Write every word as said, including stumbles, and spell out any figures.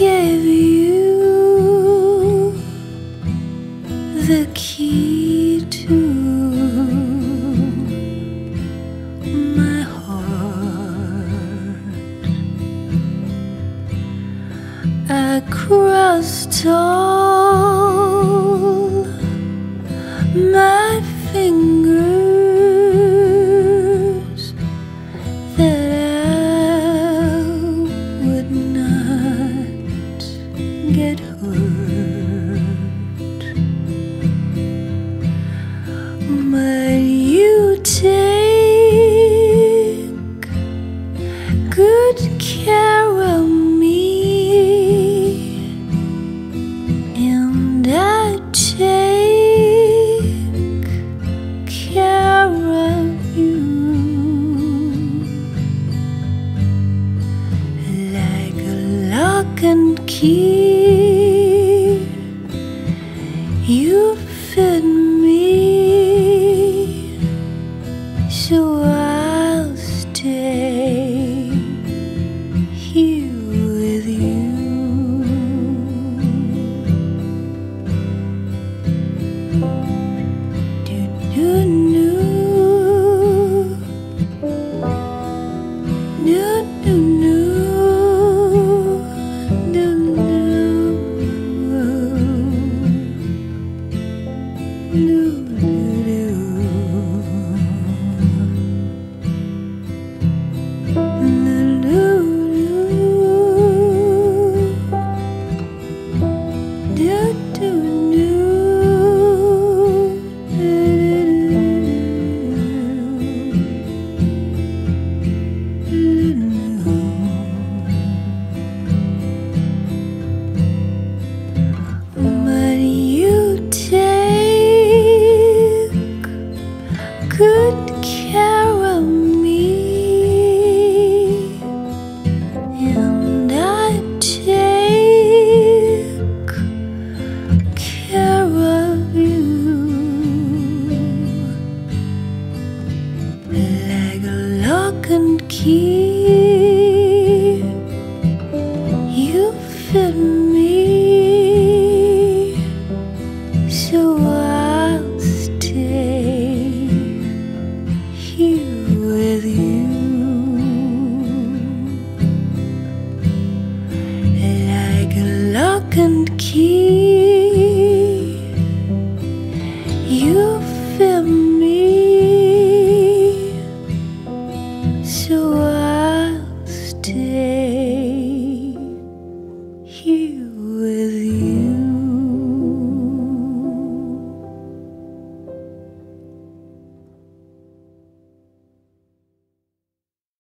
gave you the key to my heart. I crossed all my fingers that I would not get hurt, but you take good care of me, and I take care of you. Like a lock and key, you fit me, so I'll stay here with you. Do do do do do do do do do. But you take good care of me, and I take care of you. Like a lock and key, you fit me, so I'll stay here with you. Like a lock and key, you fit me,